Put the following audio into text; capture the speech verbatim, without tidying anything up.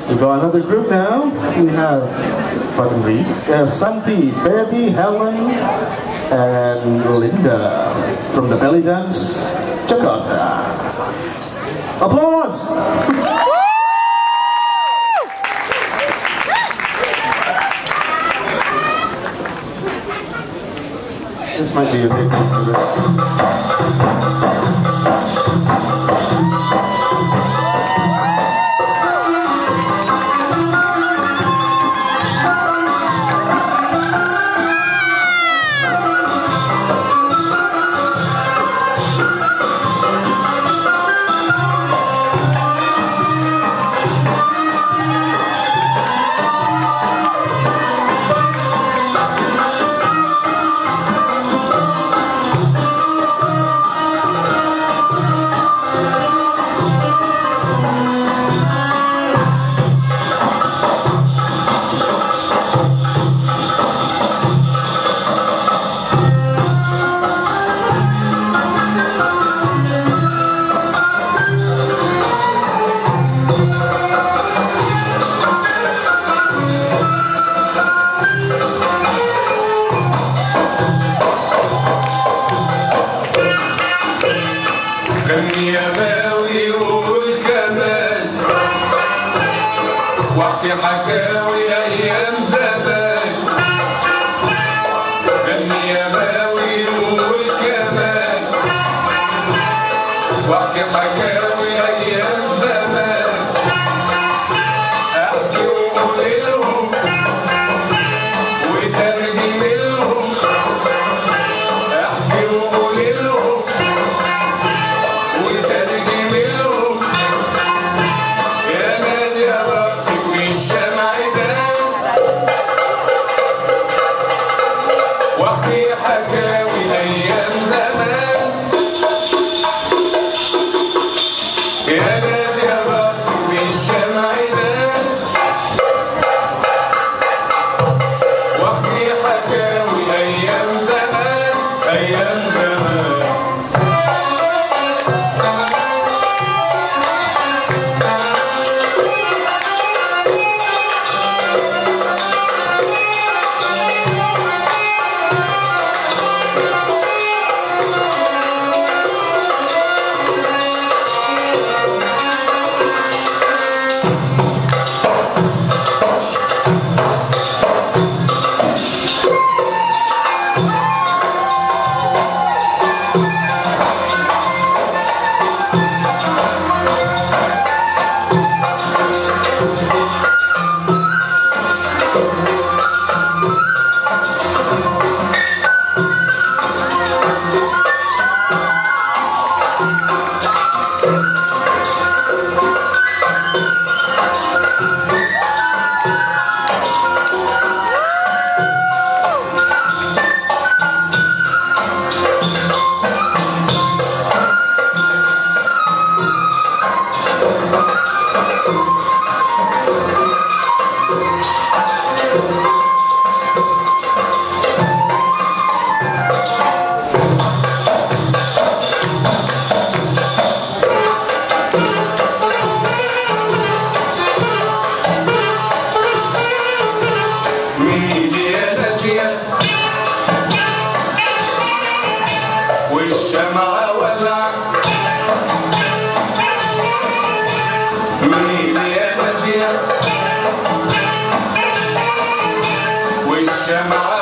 We got another group now. We have, if I can read, we have Santi, Febi, Helen, and Lynda from the Bellydance Jakarta. Applause! This might be a big one for this. واحكي حكاوي ايام زمان، غني يا باوي والكمان، واحكي حكاوي ايام زمان، احكي وقول لهم وترجم لهم، احكي وقول لهم وترجم لهم، يا نادي يا راسي الشمعدان، واحكي حكاوي ايام زمان، يا نادي يا راسي بالشمعدان، واحكي حكاوي ايام زمان ايام زمان. والشمعة ولع مين يا نادية والشمعة